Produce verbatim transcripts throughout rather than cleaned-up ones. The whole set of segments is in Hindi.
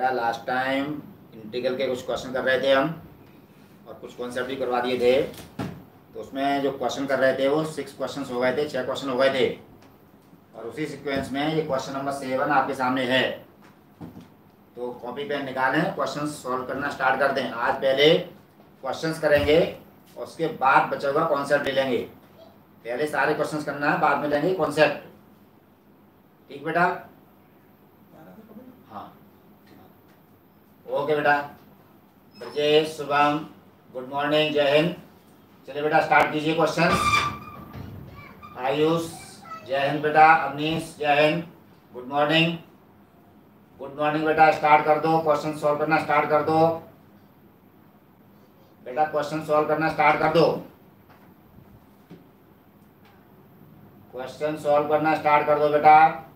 बेटा लास्ट टाइम इंटीग्रल के कुछ क्वेश्चन कर रहे थे हम, और कुछ कॉन्सेप्ट भी करवा दिए थे। तो उसमें जो क्वेश्चन कर रहे थे वो सिक्स क्वेश्चन हो गए थे, छः क्वेश्चन हो गए थे। और उसी सीक्वेंस में ये क्वेश्चन नंबर सेवन आपके सामने है। तो कॉपी पेन निकालें, क्वेश्चन सॉल्व करना स्टार्ट कर दें। आज पहले क्वेश्चंस करेंगे और उसके बाद बचा हुआ कॉन्सेप्ट ले लेंगे। पहले सारे क्वेश्चंस करना है, बाद में लेंगे कॉन्सेप्ट। ठीक बेटा? हाँ ओके बेटा। ब्रजेश, शुभम, गुड मॉर्निंग, जय हिंद। चलिए बेटा स्टार्ट कीजिए क्वेश्चन। आयुष, जय हिंद बेटा। अवनीश, जय Hind, good morning. Good morning बेटा, स्टार्ट कर दो, क्वेश्चन सॉल्व करना स्टार्ट कर दो बेटा। क्वेश्चन सॉल्व करना स्टार्ट कर दो। क्वेश्चन सॉल्व करना स्टार्ट कर दो बेटा।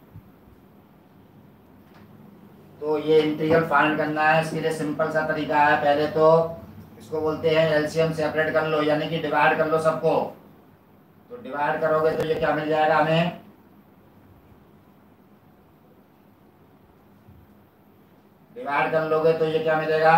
तो ये इंटीग्रल फाइंड करना है, इसके लिए सिंपल सा तरीका है। पहले तो इसको बोलते हैं एलसीएम सेपरेट कर लो, यानी कि डिवाइड कर लो सबको। तो डिवाइड करोगे तो ये क्या मिल जाएगा हमें? डिवाइड कर लोगे तो ये क्या मिलेगा?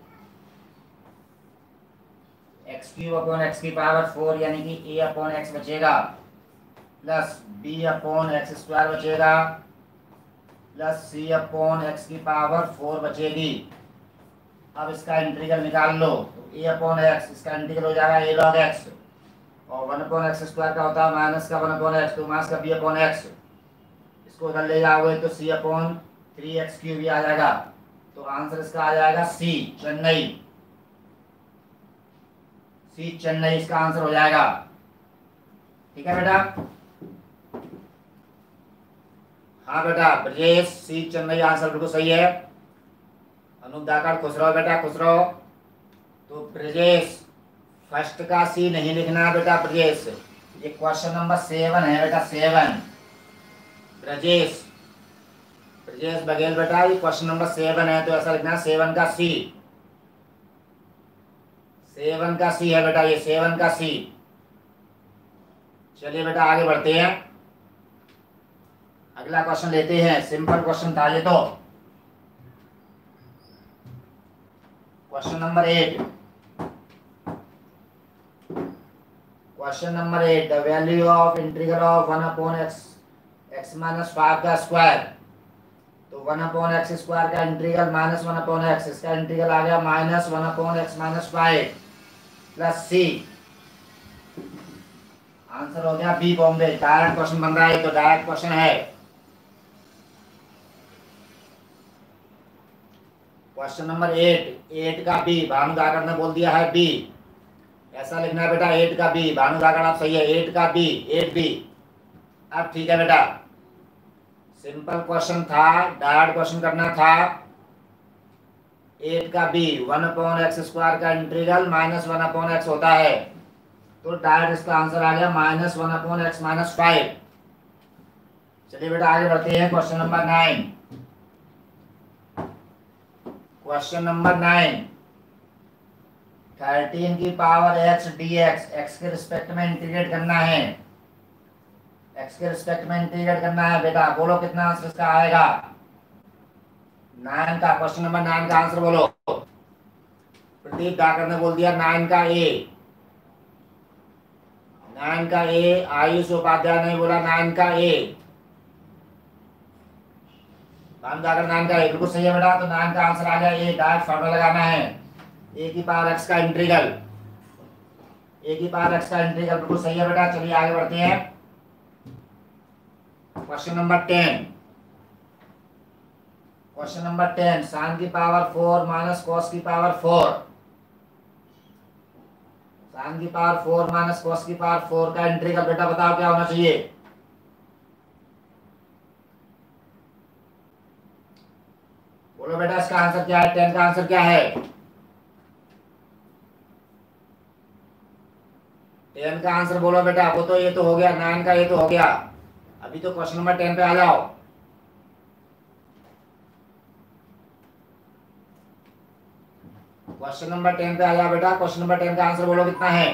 एक्स क्यूब अपॉन एक्स की पावर फोर, यानी कि ए अपॉन एक्स बचेगा, plus B upon x square बचेगा, प्लस सी अपॉन एक्स की पावर फोर बचेगी। अब इसका इंटीग्रल निकाल लो। तो ए अपॉन एक्स, इसका इंटीग्रल हो जाएगा ए लॉग एक्स, और वन अपॉन एक्स स्क्वायर का होता है माइनस का वन अपॉन एक्स, तो माइनस का बी अपॉन एक्स। इसको उधर ले जाओगे तो C upon three X cube भी आ जाएगा। तो आंसर इसका आ जाएगा सी, चेन्नई। सी चेन्नई इसका आंसर हो जाएगा। ठीक है बेटा? हाँ बेटा, ब्रजेश, सी चेन्नई आंसर बिल्कुल सही है। अनूप दाकर, खुश रहो बेटा, खुश रहो। तो ब्रजेश, फर्स्ट का सी नहीं लिखना है बेटा ब्रजेश। ये क्वेश्चन नंबर सेवन है बेटा, सेवन। ब्रजेश, ब्रजेश बघेल बेटा, ये क्वेश्चन नंबर सेवन है, तो ऐसा लिखना है सेवन का सी। सेवन का सी है बेटा, ये सेवन का सी। चलिए बेटा आगे बढ़ते हैं, अगला क्वेश्चन लेते हैं। सिंपल क्वेश्चन था ये तो। Question number eight. Question number eight, the value of integral of one upon X X minus five का स्क्वायर। तो वन अपॉन एक्स स्क्वायर का integral minus one upon X, इसका इंटीग्रल आ गया minus one upon X minus five plus C. Answer हो गया बी बॉम्बे। डायरेक्ट क्वेश्चन बन रहा है, तो डायरेक्ट क्वेश्चन है। क्वेश्चन नंबर एट, एट का बी, भानु दाकर ने बोल दिया है बी। ऐसा लिखना है बेटा, एट का बी। भानु दाकर आप सही है, एट का बी, एट बी। अब ठीक है बेटा, सिंपल क्वेश्चन था, डायरेक्ट क्वेश्चन करना था। एट का B, one upon x square का integral minus one upon X होता है, तो डायरेक्ट इसका आंसर आ गया minus one upon X minus five. चलिए बेटा आगे बढ़ते हैं। Question number nine. Question number nine, thirteen की power x D X, X के रिस्पेक्ट में इंटीग्रेट करना है। एक्स के रिस्पेक्ट में इंटीग्रेट करना है बेटा, बोलो कितना आंसर इसका आएगा? नाइन का, क्वेश्चन नंबर नाइन का आंसर बोलो। प्रदीप डाकर ने बोल दिया नाइन का ए। नाइन का ए। आयुष उपाध्याय ने बोला नाइन का ए। नाइन डाकर नाइन का ए बिल्कुल सही है बेटा, तो नाइन का आंसर आ गया ए। डायरेक्ट फॉर्मूला लगाना है, ए की पावर एक्स का इंटीग्रल। ए की पावर एक्स का इंटीग्रल बिल्कुल सही है बेटा। चलिए आगे बढ़ते हैं। Question number ten. Question number ten, sine की पावर फोर माइनस कॉस की पावर फोर। साइन की पावर फोर माइनस कॉस की पावर फोर का इंटीग्रल बेटा बताओ क्या होना चाहिए? बोलो बेटा इसका आंसर क्या है? टेन का आंसर क्या है? टेन का आंसर बोलो बेटा। वो तो ये तो हो गया, नाइन का ये तो हो गया। अभी तो क्वेश्चन नंबर टेन पे आ जाओ। क्वेश्चन नंबर टेन पे आ जाओ बेटा। क्वेश्चन नंबर टेन का आंसर बोलो कितना है?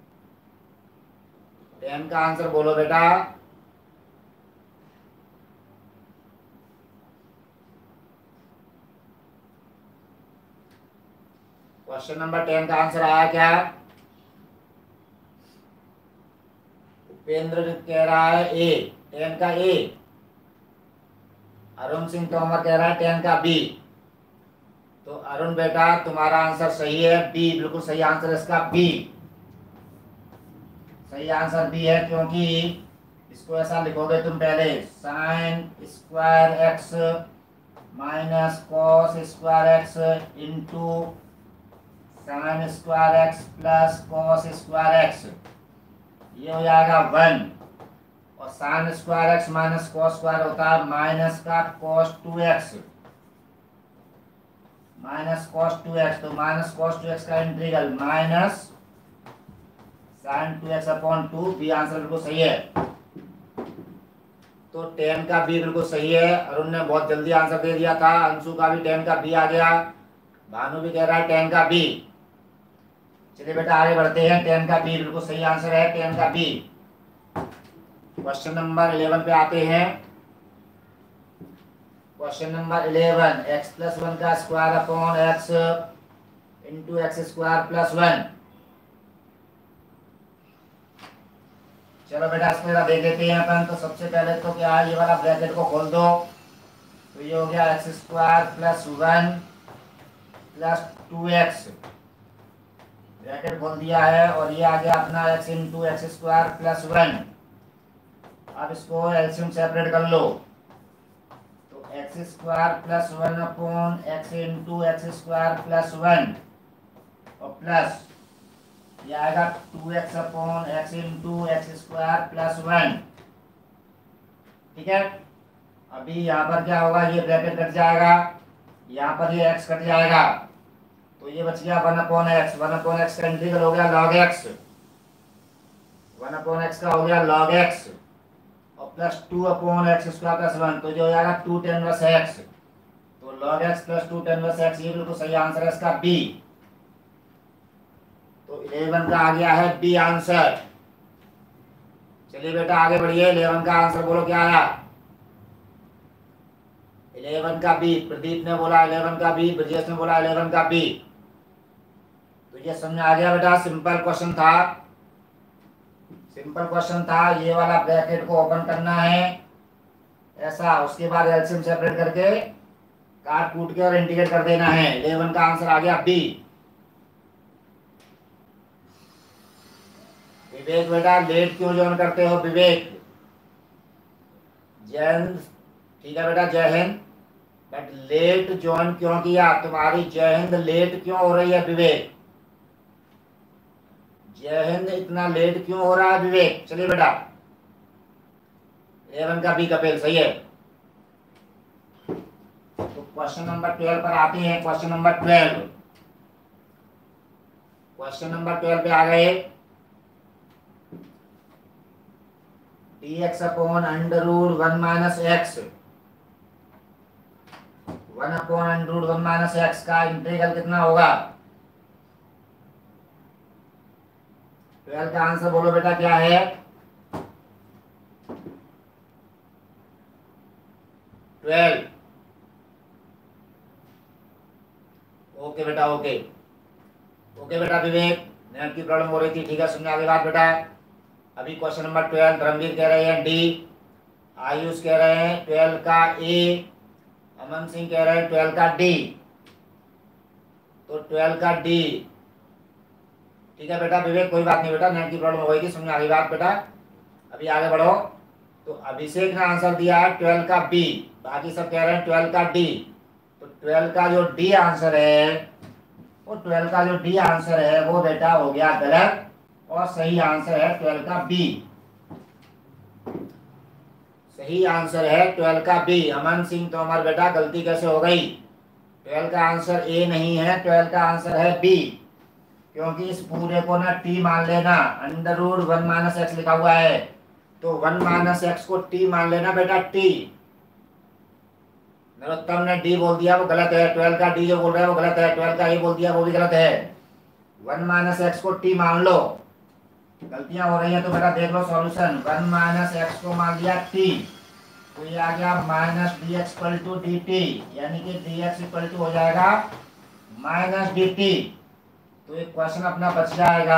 टेन का आंसर बोलो बेटा। क्वेश्चन नंबर टेन का आंसर आया क्या? उपेंद्र कह रहा है ए, टेन का ए। अरुण सिंह तोमर कह रहा है टेन का बी। तो अरुण बेटा तुम्हारा आंसर सही है, बी बिल्कुल सही आंसर है इसका, बी सही आंसर बी है। क्योंकि इसको ऐसा लिखोगे तुम पहले, sine square X minus cos square X into sine square X plus cos square X, ये हो जाएगा वन। और sine square X minus cos square होता है माइनस का cos two x, minus cos two X. तो माइनस कॉस टू एक्स का integral minus sine two X upon two, B answer बिल्कुल सही है। तो टेन का बी बिल्कुल सही है। अरुण ने बहुत जल्दी आंसर दे दिया था, अंशु का भी टेन का बी आ गया, भानु भी कह रहा है टेन का बी। चलिए बेटा आगे बढ़ते हैं, टेन का बी बिल्कुल सही आंसर है, टेन का बी। क्वेश्चन नंबर इलेवन पे आते हैं। Question number eleven, X plus one का square upon X into X square plus one. चलो बेटा इसको देख लेते हैं अपन। तो सबसे पहले तो क्या है, ये वाला ब्रैकेट को खोल दो, तो ये हो गया X square plus one plus two X, bracket खोल दिया है। और ये आ गया अपना X into X square plus one. अब इसको एलसीएम सेपरेट कर लो, तो x square plus one upon X into X square plus one और प्लस ये आएगा two X upon X into X square plus one. ठीक है, अभी यहाँ पर क्या होगा, ये ब्रैकेट कट जाएगा, यहाँ पर ये x कट जाएगा, तो ये बच गया one upon X. One upon x का इंटीग्रल हो गया log x, one upon x का हो गया लॉग एक्स और plus two upon x square plus one, तो जो हो जाएगा टू टेन इनवर्स एक्स। तो log X plus two tan inverse X, ये बिल्कुल सही आंसर है इसका बी। तो इलेवन का आ गया है बी आंसर। चलिए बेटा आगे बढ़िए, इलेवन का आंसर बोलो क्या आया? इलेवन का बी, प्रदीप ने बोला इलेवन का बी, ब्रजेश ने बोला इलेवन का बी। तो ये समझ आ गया बेटा, सिंपल क्वेश्चन था, सिंपल क्वेश्चन था। ये वाला ब्रैकेट को ओपन करना है ऐसा, उसके बाद एलसीएम सेपरेट करके काट कूट के और इंटीग्रेट कर देना है। इलेवन का आंसर आ गया बी। विवेक बेटा लेट क्यों ज्वाइन करते हो विवेक? जय हिंद, ठीक है बेटा जय हिंद, बट लेट ज्वाइन क्यों किया? तुम्हारी जय हिंद लेट क्यों हो रही है विवेक? जय हिंद इतना लेट क्यों हो रहा है विवेक? चलिए बेटा इलेवन का बी कपिल सही है। तो क्वेश्चन नंबर ट्वेल्व पर आते हैं। Question number twelve, question number twelve पे आ गए। D x upon under root one minus X, one upon under root one minus x का इंटीग्रल कितना होगा? ट्वेल्व का आंसर बोलो बेटा क्या है? ट्वेल्व, ओके बेटा ओके ओके बेटा विवेक, नेट की प्रॉब्लम हो रही थी, ठीक है सुनने आगे बात बेटा। अभी क्वेश्चन नंबर ट्वेल्व, धर्मवीर कह रहे हैं डी, आयुष कह रहे हैं ट्वेल्व का ए, अमन सिंह कह रहे हैं ट्वेल्व का डी। तो ट्वेल्व का डी, ठीक है बेटा विवेक कोई बात नहीं बेटा, नेट की प्रॉब्लम हो गई थी, समझ आगे बात बेटा। अभी आगे बढ़ो। तो अभिषेक ने आंसर दिया है ट्वेल्व का बी, बाकी सब कह रहे हैं ट्वेल्व का डी। तो ट्वेल्व का जो डी आंसर है, वो ट्वेल्व का जो डी आंसर है वो बेटा हो गया गलत, और सही आंसर है ट्वेल्व का बी। सही आंसर है ट्वेल्व का बी। अमन सिंह तोमर बेटा गलती कैसे हो गई? ट्वेल्व का आंसर ए नहीं है, ट्वेल्व का आंसर है बी। क्योंकि इस पूरे को ना टी मान लेना, under root one minus X लिखा हुआ है, तो वन माइनस एक्स को टी मान लेना बेटा टी। नरोत्तम ने डी बोल दिया वो गलत है, ट्वेल्व का डी जो बोल रहा है वो गलत है, ट्वेल्व का ए बोल दिया वो भी गलत है। वन माइनस एक्स को टी मान लो, गलतियां हो रही हैं तो बेटा देख लो सॉल्यूशन। वन माइनस एक्स को मान लिया टी, तो ये आ गया minus D x equal to D T, यानी कि डी एक्स इक्वल टू हो जाएगा माइनस डी टी। तो एक क्वेश्चन अपना बच जाएगा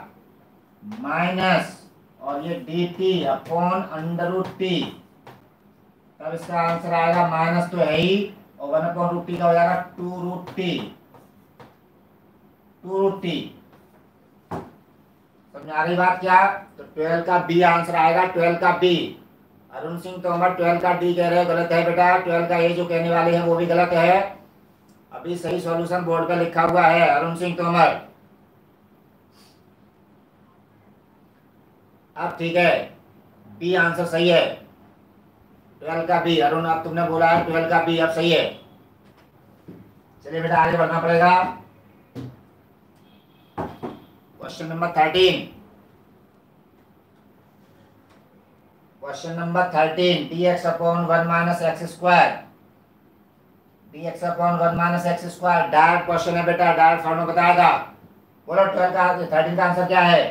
माइनस और ये D T upon under root T, तब इसका आंसर आएगा माइनस तो है ही और वन अपॉन रूट टी का हो जाएगा two root T, two root T. समझ आ रही बात क्या? तो ट्वेल्व का बी आंसर आएगा, ट्वेल्व का बी। अरुण सिंह तोमर ट्वेल्व का डी कह रहे हो, गलत है बेटा। ट्वेल्व का ए जो कहने वाले हैं वो भी गलत है। अभी सही सॉल्यूशन बोर्ड पे लिखा हुआ है अरुण सिंह तोमर। अब ठीक है, बी आंसर सही है, ट्वेल्व का बी। अरुण अब तुमने बोला है ट्वेल्व का बी, अब सही है। चलिए बेटा आगे बढ़ना पड़ेगा। Question number thirteen, question number thirteen, D x upon one minus X square, D x upon one minus X square direct question है बेटा, डायरेक्ट फॉर्म में बताएगा। बोलो ट्वेल्व का थर्टीन का आंसर क्या है?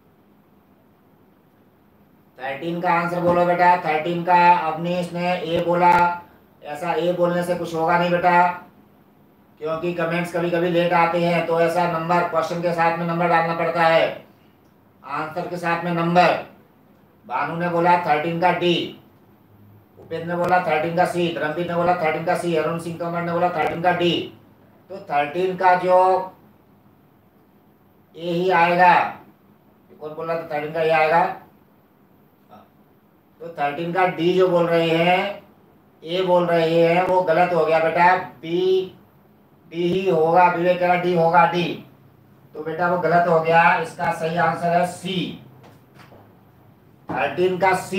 थर्टीन का आंसर बोलो बेटा, थर्टीन का। अवनीश ने ए बोला, ऐसा ए बोलने से कुछ होगा नहीं बेटा, क्योंकि कमेंट्स कभी कभी लेट आते हैं, तो ऐसा नंबर क्वेश्चन के साथ में नंबर डालना पड़ता है, आंसर के साथ में नंबर। भानु ने बोला थर्टीन का डी, उपेंद्र ने बोला थर्टीन का सी, धर्मवीर ने बोला थर्टीन का सी, अरुण सिंह तोमर ने बोला थर्टीन का डी। तो थर्टीन का जो ए ही आएगा। कौन बोल रहा था थर्टीन का ए आएगा? तो थर्टीन का डी जो बोल रहे हैं, ए बोल रहे हैं, वो गलत हो गया बेटा। बी डी ही होगा, विवेक कह रहा डी होगा, डी। तो बेटा वो गलत हो गया, इसका सही आंसर है सी, थर्टीन का सी।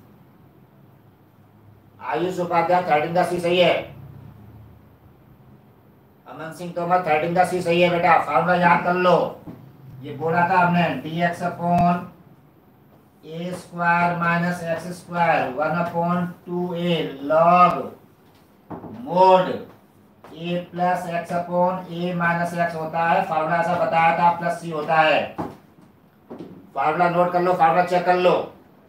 आयुष उपाध्याय थर्टीन का सी सही है। अमन सिंह तोमर थर्टीन का सी सही है बेटा। फॉर्मूला याद कर लो, ये बोला था हमने, D x upon A square minus X square one upon two A log mod A plus X upon A minus X होता है। फार्मूला ऐसा बताया था, प्लस सी होता है। फार्मूला नोट कर लो, फार्मूला चेक कर लो।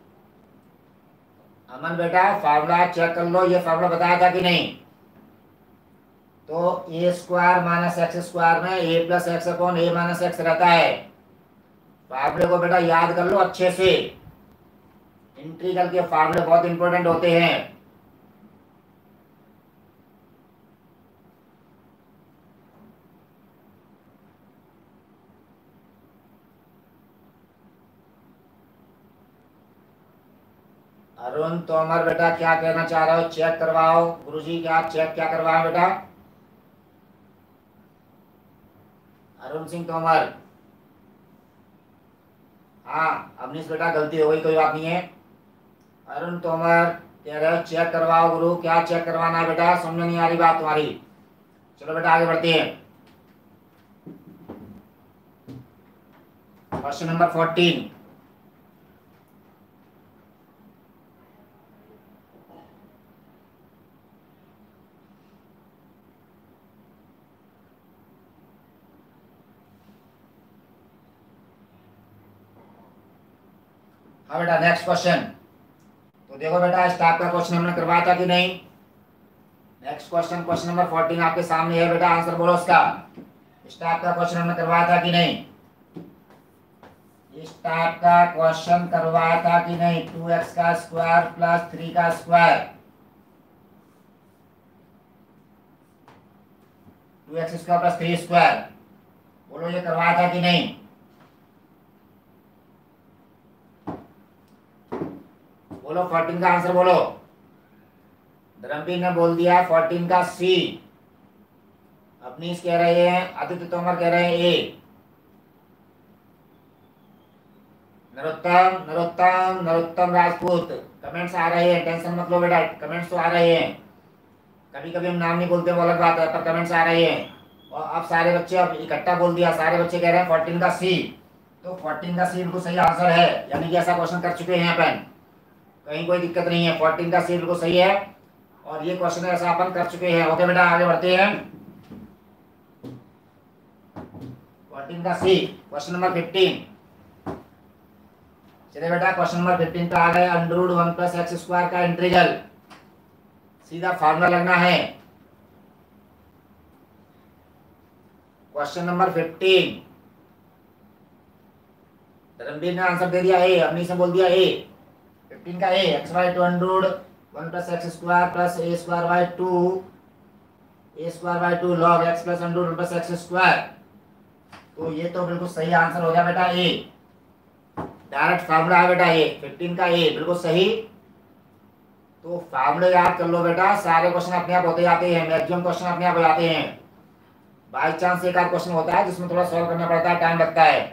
अमन बेटा फार्मूला चेक कर लो, ये फार्मूला बताया था कि नहीं? तो A square minus X square में A plus X upon A minus X रहता है। फार्मूले को बेटा याद कर लो अच्छे से, इंटीग्रल के फार्मूले बहुत इंपॉर्टेंट होते हैं। अरुण तोमर बेटा क्या कहना चाह रहे हो? चेक करवाओ गुरुजी, क्या चेक क्या करवाओ बेटा? अरुण सिंह तोमर, हाँ अवनीश बेटा गलती हो गई, कोई बात नहीं है। अरुण तोमर कह रहे हो चेक करवाओ गुरु, क्या चेक करवाना है बेटा? समझ नहीं आ रही बात तुम्हारी। चलो बेटा आगे बढ़ते हैं। क्वेश्चन नंबर फोर्टीन, हाँ बेटा नेक्स्ट क्वेश्चन। तो देखो बेटा इस टाइप का क्वेश्चन हमने करवाया था कि नहीं? Next question, question number fourteen आपके सामने है बेटा, आंसर बोलो उसका। इस टाइप का क्वेश्चन हमने करवाया था कि नहीं? इस टाइप का क्वेश्चन करवाया था कि नहीं? टू एक्स का स्क्वायर प्लस थ्री का square, two X square plus three square, बोलो ये करवाया था कि नहीं? बोलो फोर्टीन का आंसर बोलो। धर्मवीर ने बोल दिया फोर्टीन का सी, अपनीश कह रहे हैं, आदित्य तोमर कह रहे हैं ए, नरोत्तम नरोत्तम नरोत्तम राजपूत कमेंट्स आ रहे हैं, टेंशन मत लो बेटा, कमेंट्स तो आ रहे हैं। कभी कभी हम नाम नहीं बोलते वो अलग बात है, पर कमेंट्स आ रहे हैं। और अब सारे बच्चे अब इकट्ठा बोल दिया, सारे बच्चे कह रहे हैं फोर्टीन का सी। तो फोर्टीन का सी बिल्कुल सही आंसर है, यानी कि ऐसा क्वेश्चन कर चुके हैं अपन, कहीं कोई दिक्कत नहीं है। फोर्टीन का सी बिल्कुल सही है और ये क्वेश्चन ऐसा अपन कर चुके हैं। ओके बेटा आगे बढ़ते हैं। फोर्टीन का सी, क्वेश्चन नंबर फिफ्टीन। चलिए बेटा क्वेश्चन नंबर फिफ्टीन पे आ गए। Under root one plus x square का इंटीग्रल, सीधा फार्मूला लगना है। क्वेश्चन नंबर फिफ्टीन, धर्मवीर ने आंसर दे दिया ए, अवनीश ने बोल दिया ए, फिफ्टीन का A, X Y two hundred one plus x square plus A square by two, A square by two log X plus hundred one plus x square. तो ये तो बिल्कुल सही आंसर हो गया बेटा ए, डायरेक्ट फार्मूला है बेटा ए, फिफ्टीन का ए बिल्कुल सही। तो फार्मूले याद कर लो बेटा, सारे क्वेश्चन अपने आप होते जाते हैं, मैक्सिमम क्वेश्चन अपने आप हो जाते हैं। बाई चांस एक आध क्वेश्चन होता है जिसमें थोड़ा सॉल्व करना पड़ता है, टाइम लगता है।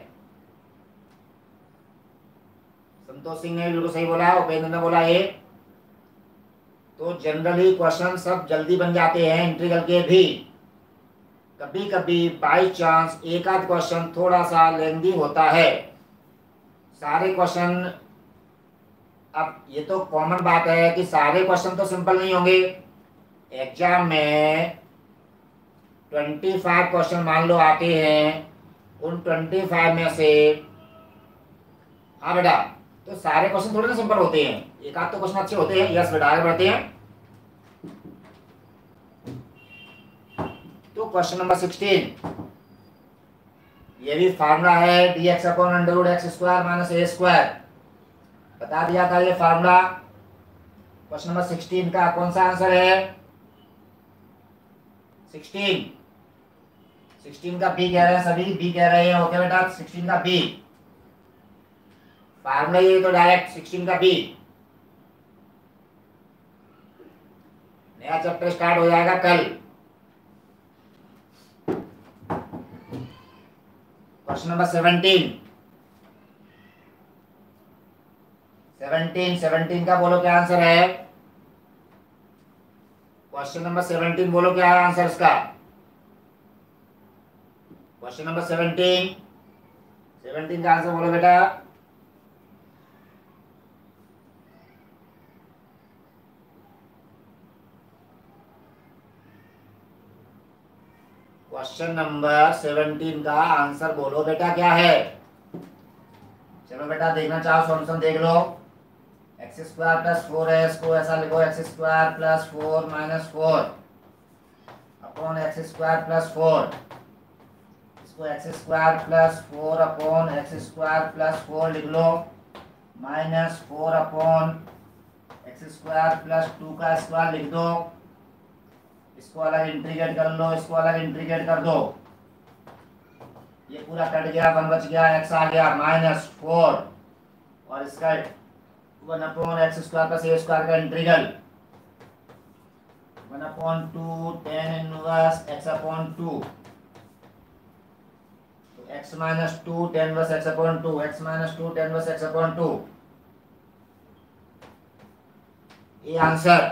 संतोष सिंह ने बिल्कुल सही बोला, उपेंद्र ने बोला ए। तो जनरली क्वेश्चन सब जल्दी बन जाते हैं इंटीग्रल के भी, कभी कभी बाई चांस एक आध क्वेश्चन थोड़ा सा लेंदी होता है। सारे क्वेश्चन, अब ये तो कॉमन बात है कि सारे क्वेश्चन तो सिंपल नहीं होंगे। एग्जाम में पच्चीस क्वेश्चन मान लो आते हैं, उन पच्चीस में से, हाँ बेटा, तो सारे क्वेश्चन थोड़े ना सिंपल होते हैं, एक आध तो क्वेश्चन अच्छे होते हैं। यस बेटा, आगे बढ़ते हैं। तो क्वेश्चन नंबर सिक्सटीन, ये भी फार्मूला है d x upon under root x square minus a square, बता दिया था ये फार्मूला। क्वेश्चन नंबर सिक्सटीन का कौन सा आंसर है? सिक्सटीन, सिक्सटीन का बी कह रहे हैं सभी, बी कह रहे हैं। ओके बेटा, सिक्सटीन का बी फार्मूला ये तो डायरेक्ट सिक्सटीन का बी। नया चैप्टर स्टार्ट हो जाएगा कल। Question number seventeen, seventeen seventeen का बोलो क्या आंसर है? क्वेश्चन नंबर सेवनटीन बोलो क्या है आंसर इसका? क्वेश्चन नंबर सेवनटीन, सेवनटीन का आंसर बोलो बेटा। क्वेश्चन नंबर सेवनटीन का आंसर बोलो बेटा क्या है? चलो बेटा, देखना चाहो सॉल्यूशन देख लो। एक्स स्क्वायर प्लस फोर है, इसको ऐसा लिखो, x square plus four minus four upon x square plus four, इसको x square plus four upon x square plus four लिख लो, minus four upon x square plus two का स्क्वायर लिख दो, इसको अलग इंटीग्रेट कर लो, इसको अलग इंटीग्रेट कर दो, ये पूरा कट गया, वन बच गया, एक्स आ गया माइनस फोर, और इसका one upon x square plus ए स्क्वायर का integral, one upon two tan inverse x upon two, तो x minus two tan inverse x upon two, x minus two tan inverse x upon two, ये आंसर।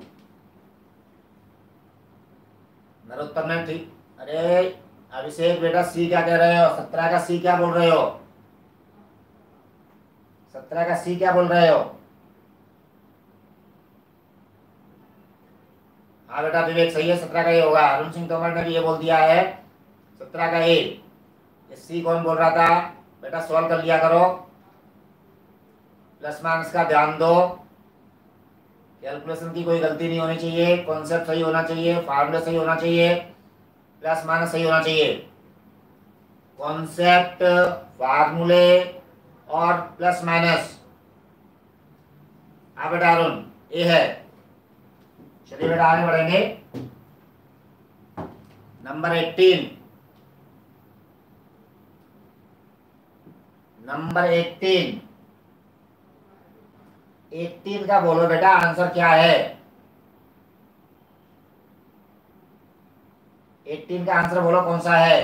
नरोत्तम ने ठीक, अरे अभिषेक बेटा सी क्या कह रहे हो? सत्रह का सी क्या बोल रहे हो? सत्रह का सी क्या बोल रहे हो? हाँ बेटा विवेक सही है, सत्रह का ये होगा। अरुण सिंह तोमर ने भी ये बोल दिया है सत्रह का ए। सी कौन बोल रहा था? बेटा सॉल्व कर लिया करो, प्लस माइनस का ध्यान दो, कैलकुलेशन की कोई गलती नहीं होनी चाहिए, कॉन्सेप्ट सही होना चाहिए, फार्मूला सही होना चाहिए, प्लस माइनस सही होना चाहिए। कॉन्सेप्ट, फार्मूले और प्लस माइनस। हाँ बेटा अरुण ये है। चलिए बेटा आगे बढ़ेंगे। Number eighteen, number eighteen, eighteen का बोलो बेटा आंसर क्या है? एटीन का आंसर बोलो कौन सा है?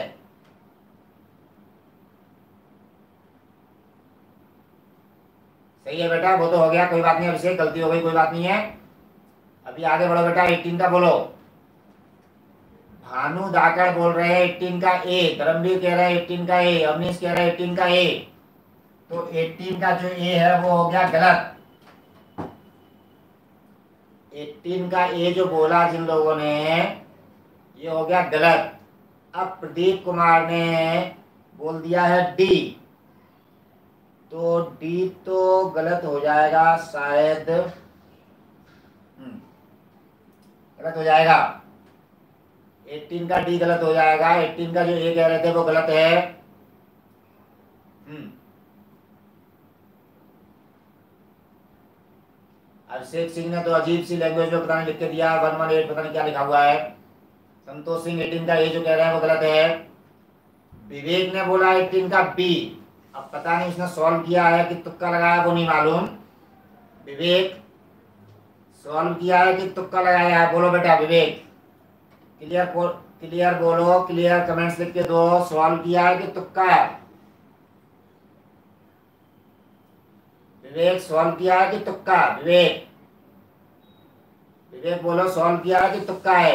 सही है बेटा, वो तो हो गया, कोई बात नहीं, अभिषेक गलती हो गई, कोई बात नहीं है। अभी आगे बढ़ो बेटा, एटीन का बोलो। भानु दाकड़ बोल रहे हैं एटीन का ए, धर्मवीर कह रहे हैं एटीन का ए, अवनीश कह रहे हैं एटीन का ए। तो एटीन का जो ए है वो हो गया गलत। एटीन का ए जो बोला जिन लोगों ने, ये हो गया गलत। अब प्रदीप कुमार ने बोल दिया है डी, तो डी तो गलत हो जाएगा शायद, गलत हो जाएगा। एटीन का डी गलत हो जाएगा, एटीन का जो ए कह रहे थे वो गलत है। हम्म अभिषेक सिंह ने तो अजीब सी लैंग्वेज में पता नहीं लिख के दिया, वन वन एट पता नहीं क्या लिखा हुआ है। संतोष सिंह एटीन का ए जो कह रहे हैं वो गलत है। विवेक ने बोला एटीन का बी। अब पता नहीं उसने सॉल्व किया है कि तुक्का लगाया वो नहीं मालूम। विवेक सॉल्व किया है कि तुक्का लगाया है, बोलो बेटा विवेक। क्लियर क्लियर बोलो, क्लियर कमेंट्स लिख के दो। सॉल्व किया है कि तुक्का है? विवेक सॉल्व किया है कि तुक्का? विवेक विवेक बोलो, सॉल्व किया है कि तुक्का है?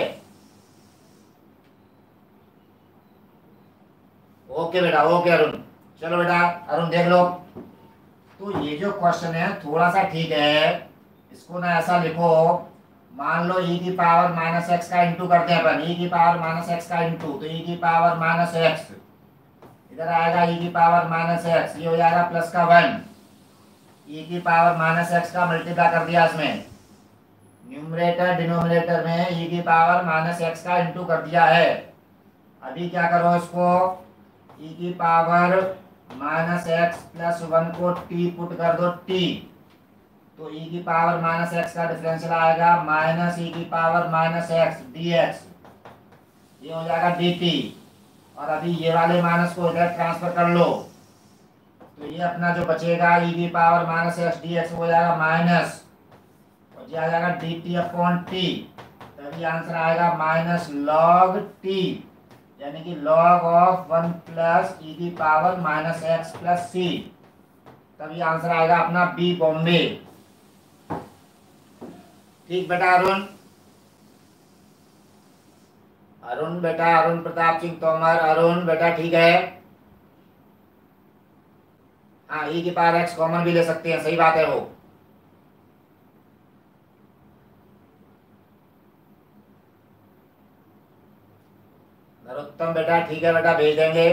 ओके बेटा, ओके अरुण। चलो बेटा अरुण देख लो, तो ये जो क्वेश्चन है थोड़ा सा ठीक है, इसको ना ऐसा लिखो, मान लो e की पावर माइनस एक्स का इंटू करते हैं अपन, e की पावर माइनस एक्स का इंटू, तो e की पावर माइनस एक्स इधर आएगा, e की पावर माइनस एक्स, ये हो जाएगा प्लस का वन, e की पावर माइनस एक्स का मल्टीप्लाई कर दिया इसमें, न्यूमरेटर डिनोमिनेटर में e की पावर माइनस एक्स का इंटू कर दिया है। अभी क्या करो, इसको e की power minus x plus one को t पुट कर दो t, तो e की पावर माइनस एक्स का डिफरेंशियल आएगा माइनस e की power minus x D x, ये हो जाएगा dt। और अभी ये वाले माइनस को इधर ट्रांसफर कर लो, तो ये अपना जो बचेगा e की power minus x D x हो जाएगा माइनस, और ये आ जाएगा डी टी अपॉन टी, तभी आंसर आएगा माइनस लॉग टी, यानी कि log of one plus e की power minus x plus c, तभी आंसर आएगा अपना बी बॉम्बे। ठीक बेटा अरुण, अरुण बेटा, अरुण प्रताप सिंह तोमर, अरुण बेटा ठीक है। हाँ ई की पावर एक्स कॉमन भी ले सकते हैं, सही बात है वो। नरोत्तम बेटा ठीक है बेटा, भेज देंगे।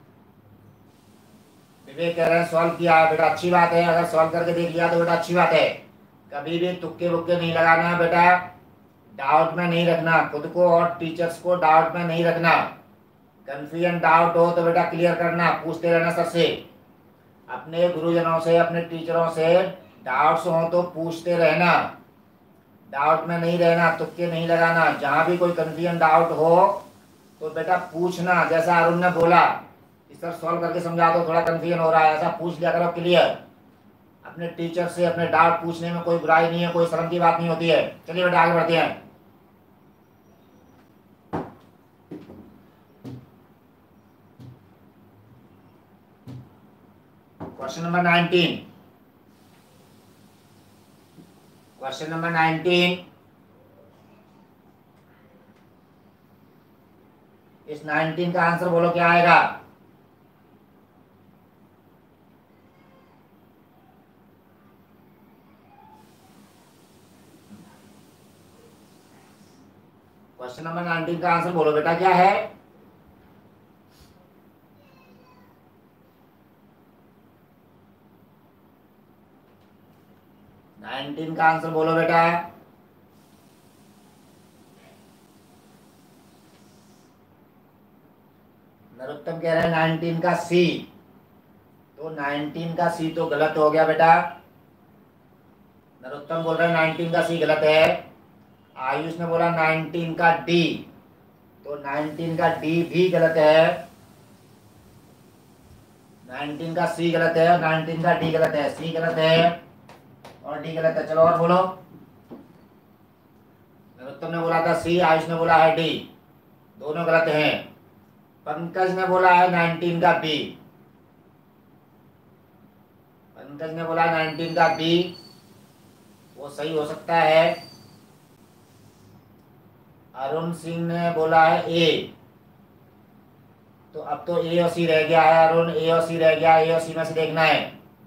विवेक कह रहे हैं सॉल्व किया है बेटा, अच्छी बात है, अगर सॉल्व करके देख लिया तो बेटा अच्छी बात है। कभी भी तुक्के बुक्के नहीं लगाना है बेटा, डाउट में नहीं रखना, खुद को और टीचर्स को डाउट में नहीं रखना। कंफ्यूजन डाउट हो तो बेटा क्लियर करना, पूछते रहना सर से, अपने गुरुजनों से, अपने टीचरों से डाउट्स हो तो पूछते रहना, डाउट में नहीं रहना, तुक्के नहीं लगाना। जहाँ भी कोई कंफ्यूजन डाउट हो तो बेटा पूछना, जैसा अरुण ने बोला कि सर सॉल्व करके समझा दो, थोड़ा कंफ्यूजन हो रहा है, ऐसा पूछ लिया करो क्लियर। अपने टीचर से अपने डाउट पूछने में कोई बुराई नहीं है, कोई शर्म की बात नहीं होती है। चलिए बेटा आगे बढ़ते हैं। Question number nineteen, question number nineteen, इस नाइनटीन का आंसर बोलो क्या आएगा? क्वेश्चन नंबर नाइनटीन का आंसर बोलो बेटा क्या है? नाइनटीन का आंसर बोलो बेटा। नरोत्तम कह रहे हैं नाइनटीन का सी, तो नाइनटीन का सी तो गलत हो गया बेटा। नरोत्तम बोल रहे हैं नाइनटीन का सी गलत है। आयुष ने बोला नाइनटीन का डी, तो नाइनटीन का डी भी गलत है। नाइनटीन का सी गलत है, नाइनटीन का डी गलत है, सी गलत है और डी गलत है। चलो और बोलो। नरोत्तम ने बोला था सी, आयुष ने बोला है डी, दोनों गलत हैं। पंकज ने बोला है नाइनटीन का बी, पंकज ने बोला नाइनटीन का बी, वो सही हो सकता है। अरुण सिंह ने बोला है ए, तो अब तो ए और सी रह गया है अरुण, ए और सी रह गया, ए और सी में से देखना है।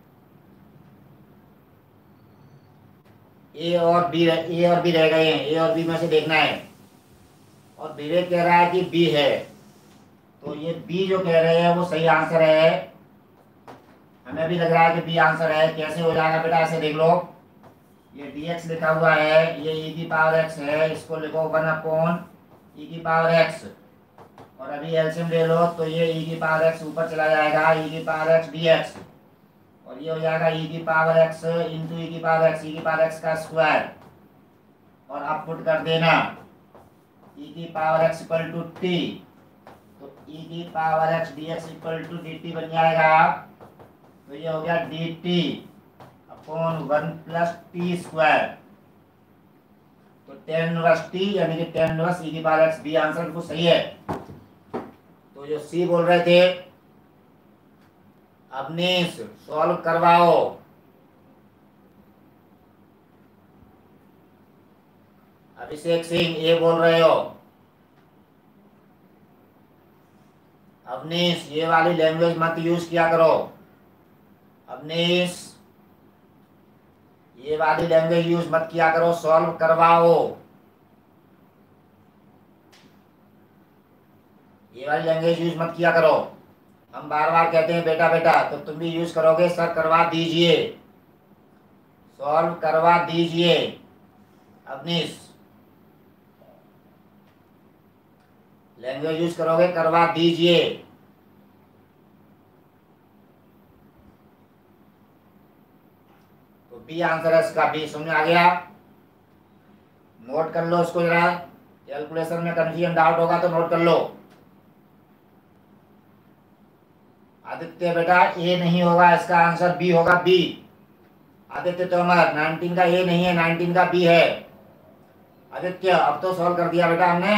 ए और बी, ए और बी रह गए हैं, ए और बी में से देखना है। और विवेक कह रहा है कि बी है, तो ये बी जो कह रहे हैं वो सही आंसर है। हमें भी लग रहा है कि बी आंसर है। कैसे हो जाएगा बेटा, ऐसे देख लो, ये dx लिखा हुआ है, ये e की पावर x है, इसको लिखो वन अपॉन e की पावर x, और अभी एलसीएम ले लो तो ये e की पावर x ऊपर चला जाएगा, e की पावर x dx, और ये हो जाएगा ई की पावर एक्स इंटू ई की पावर एक्स, ई की पावर एक्स का स्क्वायर, और आप पुट कर देना ई की power x equal to t, तो ई की power x D x equal to D t बन जाएगा। तो ये हो गया d T upon one plus t square, तो टेन इनवर्स टी यानी कि टेन इनवर्स ई की पावर एक्स, बी आंसर बिल्कुल सही है। तो जो सी बोल रहे थे अवनीश सॉल्व करवाओ, अभिषेक सिंह ये बोल रहे हो, अवनीश ये वाली लैंग्वेज मत यूज किया करो, अवनीश ये वाली लैंग्वेज यूज मत किया करो, सॉल्व करवाओ, ये वाली लैंग्वेज यूज मत किया करो। हम बार बार कहते हैं बेटा बेटा, तो तुम भी यूज करोगे, सर करवा दीजिए, सॉल्व करवा दीजिए अवनीश, लैंग्वेज यूज करोगे करवा दीजिए। तो बी आंसर है इसका, बी समझ आ गया, नोट कर लो इसको जरा, कैलकुलेशन में कंफ्यूजन डाउट होगा तो नोट कर लो। आदित्य बेटा ए नहीं होगा, इसका आंसर बी होगा, बी। आदित्य तोमर नाइनटीन का ए नहीं है, नाइनटीन का बी है। आदित्य अब तो सॉल्व कर दिया बेटा हमने।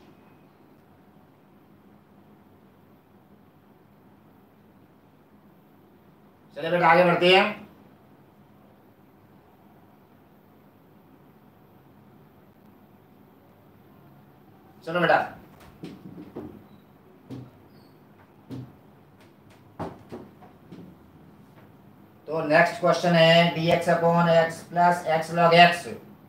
चलिए बेटा आगे बढ़ते हैं। चलो बेटा तो नेक्स्ट क्वेश्चन है d x upon x plus x log x,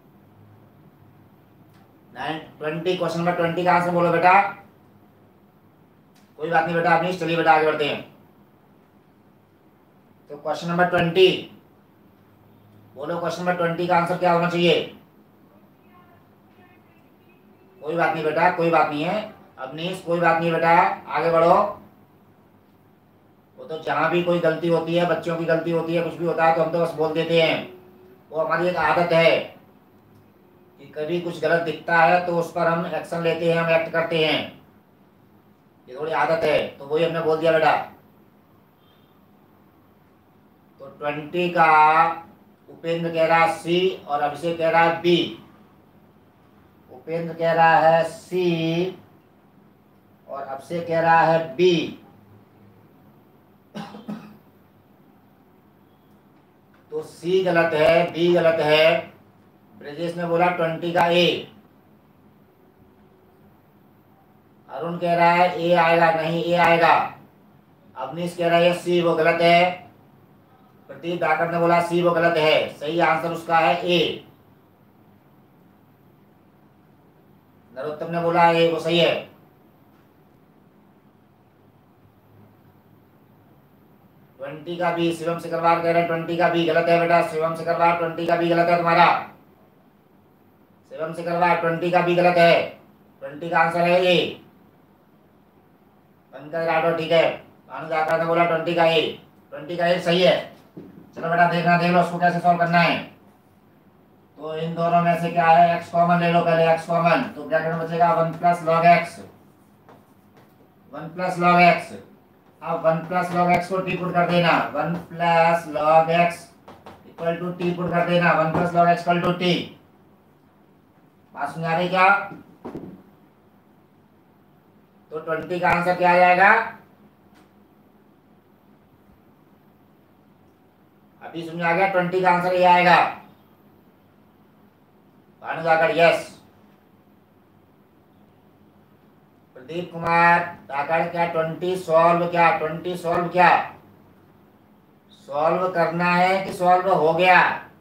twenty, question number twenty का आंसर बोलो बेटा। कोई बात नहीं बेटा, अपनी चलिए बेटा आगे बढ़ते हैं। तो क्वेश्चन नंबर ट्वेंटी बोलो, क्वेश्चन नंबर ट्वेंटी का आंसर क्या होना चाहिए? कोई बात नहीं बेटा, कोई बात नहीं है अवनीश, कोई बात नहीं बेटा, आगे बढ़ो। वो तो जहां भी कोई गलती होती है, बच्चों की गलती होती है, कुछ भी होता है तो हम तो बस बोल देते हैं, वो हमारी एक आदत है कि कभी कुछ गलत दिखता है तो उस पर हम एक्शन लेते हैं, हम एक्ट करते हैं, ये थोड़ी आदत है, तो वही हमने बोल दिया बेटा। तो ट्वेंटी का उपेंद्र कह रहा है सी और अभिषेक कह रहा है बी। उपेंद्र कह रहा है सी और अभिषेक कह रहा है बी। तो सी गलत है, बी गलत है, ब्रजेश ने बोला ट्वेंटी का ए, अरुण कह रहा है ए आएगा, नहीं ए आएगा, अवनीश कह रहा है सी, वो गलत है, प्रदीप डाकर ने बोला सी, वो गलत है, सही आंसर उसका है ए। नरोत्तम ने बोला ए, वो सही है। ट्वेंटी का बी, शिवम सिकरवार कह रहे हैं ट्वेंटी का बी गलत है बेटा, शिवम सिकरवार ट्वेंटी का बी गलत है तुम्हारा, शिवम सिकरवार ट्वेंटी का बी गलत है, ट्वेंटी का आंसर है ए। पंकज राठौर ठीक है, अनुज आकर ने बोला ट्वेंटी का ए, ट्वेंटी का ए सही है। चलो बेटा देखना, देख लो उसको कैसे सॉल्व करना है। तो इन दोनों में से क्या है, एक्स कॉमन ले लो पहले, एक्स कॉमन, तो ब्रैकेट में बचेगा one plus log x, one plus log x. अब वन प्लस लॉग एक्स को टी पुट कर देना, one plus log x equal to t put कर देना, one plus log x equal to t. बात समझ आ रही क्या? तो ट्वेंटी का आंसर क्या आ जाएगा? अभी समझ आ गया, ट्वेंटी का आंसर ये आएगा। भानु जाकर यस, प्रदीप कुमार जाकर क्या ट्वेंटी सॉल्व, क्या ट्वेंटी सॉल्व, क्या सॉल्व करना है कि सॉल्व हो गया?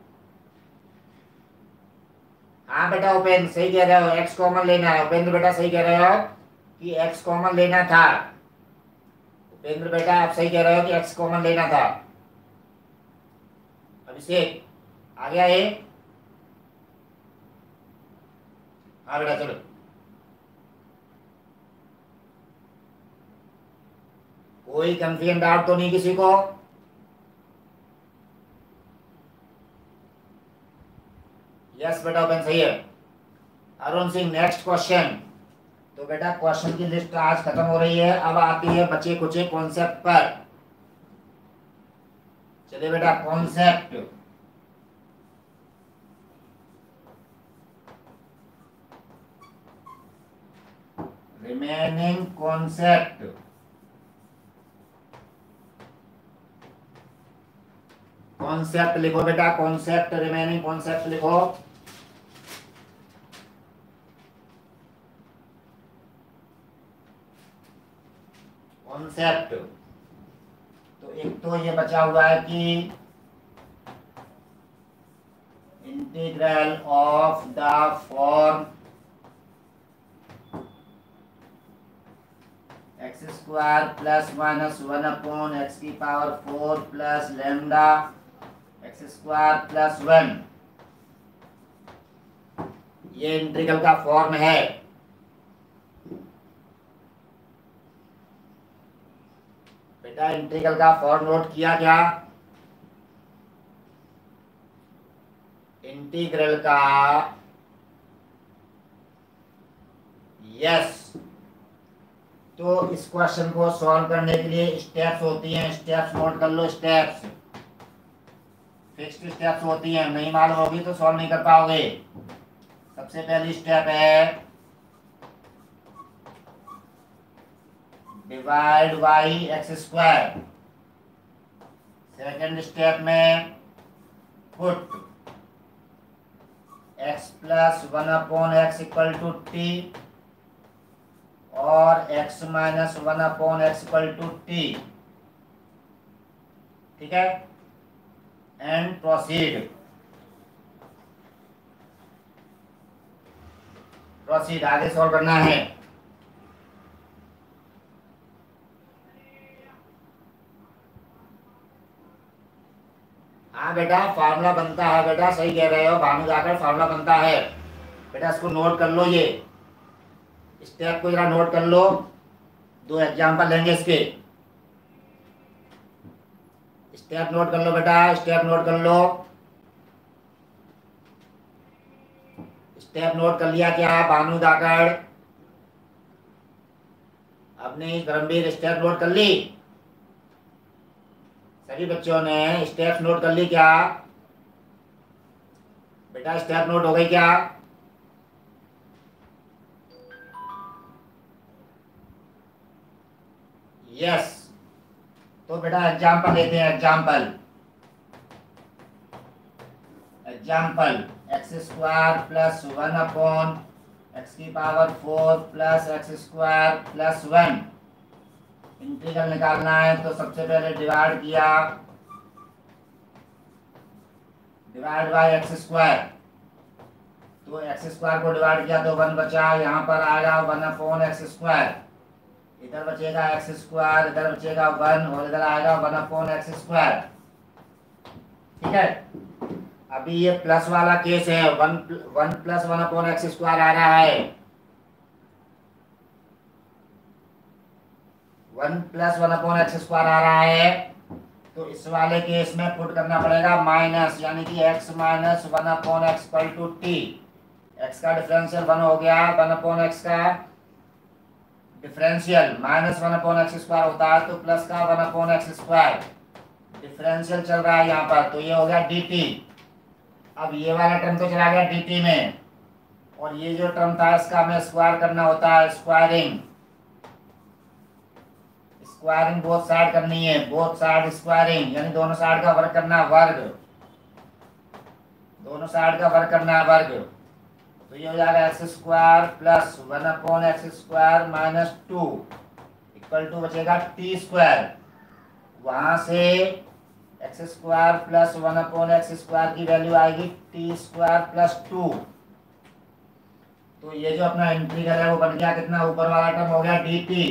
हाँ बेटा उपेंद्र सही कह रहे हो, एक्स कॉमन लेना है, उपेंद्र बेटा सही कह रहे हो कि एक्स कॉमन लेना था, उपेंद्र बेटा आप सही कह रहे हो कि एक्स कॉमन लेना था। अभिषेक आ गया ये? हाँ बेटा चलो, कोई कंफ्यूजन डाउट तो नहीं किसी को? यस बेटा ओपन सही है। Arun Singh next question. तो बेटा क्वेश्चन की लिस्ट आज खत्म हो रही है, अब आती है बचे कुचे कॉन्सेप्ट पर। चलिए बेटा कॉन्सेप्ट। Remaining concept. कॉन्सेप्ट लिखो बेटा, कॉन्सेप्ट रिमेनिंग कॉन्सेप्ट लिखो। कॉन्सेप्ट तो एक तो ये बचा हुआ है कि integral of the form x square plus minus one upon x की power four plus lambda x square plus one, ये इंटीग्रल का फॉर्म है। बेटा इंटीग्रल का फॉर्म नोट किया क्या? इंटीग्रल का यस। तो इस क्वेश्चन को सॉल्व करने के लिए स्टेप्स होती हैं, स्टेप्स नोट कर लो। स्टेप्स फिक्स्ड स्टेप्स होती हैं, नहीं मालूम होगी तो सॉल्व नहीं कर पाओगे। सबसे पहली स्टेप है divide by x square. Second step में put x plus one upon x equal to t और x minus one upon x equal to t. ठीक है, एंड प्रोसीड। प्रोसीड आगे सॉल्व करना है। हाँ बेटा फार्मूला बनता है बेटा, सही कह रहे हो भानु जाकर, फार्मूला बनता है बेटा। इसको नोट कर लो, ये स्टेप को जरा नोट कर लो। दो एग्जांपल लेंगे इसके। स्टेप नोट कर लो बेटा, स्टेप नोट कर लो। स्टेप नोट कर लिया क्या भानु जाकर? अपनी धर्मवीर स्टेप नोट कर ली? सभी बच्चों ने स्टेप्स नोट कर ली क्या बेटा? स्टेप नोट हो गई क्या? यस। तो बेटा एग्जांपल लेते हैं। Example example x square plus one upon x की power four plus x square plus one. Integral निकालना है तो सबसे पहले डिवाइड किया, डिवाइड बाय एक्स स्क्वायर। तो एक्स स्क्वायर को डिवाइड किया तो वन बचा, यहाँ पर आएगा वन अपॉन एक्स स्क्वायर। इधर बचेगा एक्स स्क्वायर, इधर बचेगा वन और इधर आएगा वन अपॉन एक्स स्क्वायर। ठीक है, अभी ये प्लस वाला केस है, one one plus one upon x square आ रहा है। One plus one upon x square आ रहा है, तो इस वाले केस में पुट करना पड़ेगा माइनस, यानी कि x minus one upon x equal to t. X का डिफरेंशियल वन हो गया, वन अपॉन एक्स का differential minus one upon x square होता है, तो प्लस का one upon x square differential चल रहा है यहाँ पर, तो ये हो गया डी टी। अब ये वाला टर्म तो चला गया डी टी में, और ये जो टर्म था इसका हमें स्क्वायर करना होता है, स्क्वायरिंग। स्क्वायरिंग बोथ साइड करनी है, बोथ साइड स्क्वायरिंग, यानी दोनों साइड का वर्ग करना है, वर्ग। दोनों साइड का वर्ग करना है, वर्ग। तो ये हो जाएगा x square plus one upon x square minus two equal to बचेगा टी स्क्वायर। वहां से x square plus one upon x square की वैल्यू आएगी टी स्क्वायर प्लस टू। तो ये जो अपना इंटीग्रल है वो बन गया कितना, ऊपर वाला टर्म हो गया डी टी,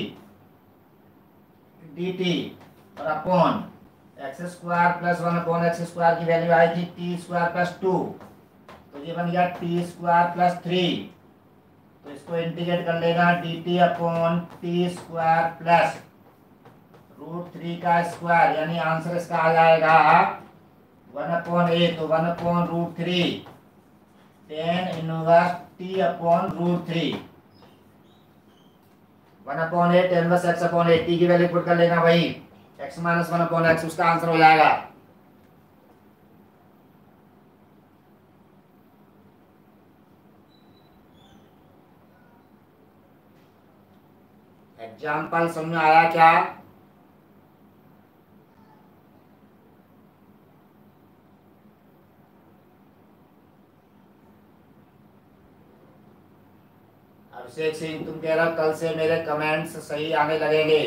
डी टी और upon x square plus one upon x square की वैल्यू आएगी टी स्क्वायर प्लस टू, तो ये बन गया टी स्क्वायर प्लस थ्री। तो इसको इंटीग्रेट कर लेना, d T upon t square plus root three का स्क्वायर, यानी आंसर इसका आ जाएगा वन अपॉन ए, तो one upon root three tan inverse t upon root three, one upon eight tan inverse x upon eight, t की वैल्यू पुट कर लेना भाई, x minus one upon x उसका आंसर हो जाएगा। एग्जाम्पल समझ में आया क्या? अभिषेक सिंह तुम कह रहा कल से मेरे कमेंट्स सही आने लगेंगे।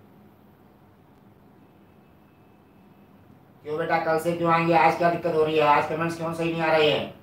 क्यों बेटा कल से क्यों आएंगे? आज क्या दिक्कत हो रही है? आज कमेंट्स क्यों सही नहीं आ रहे हैं?